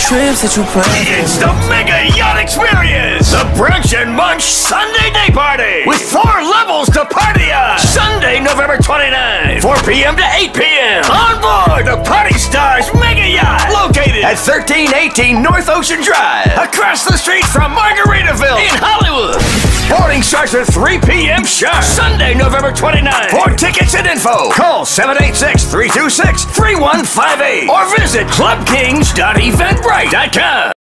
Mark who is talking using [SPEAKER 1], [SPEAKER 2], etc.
[SPEAKER 1] trips that you plan.
[SPEAKER 2] It's the Mega Yacht Experience! The Brunch and Munch Sunday Day Party! With 4 levels to party on! Sunday, November 29th, 4 p.m. to 8 p.m. On board the Party Stars Mega Yacht! Located at 1318 North Ocean Drive, across the street from Margaritaville in Hollywood. Boarding starts at 3 p.m. sharp. Sunday, November 29th. For tickets and info, call 786-326-3158 or visit clubkings.eventbrite.com.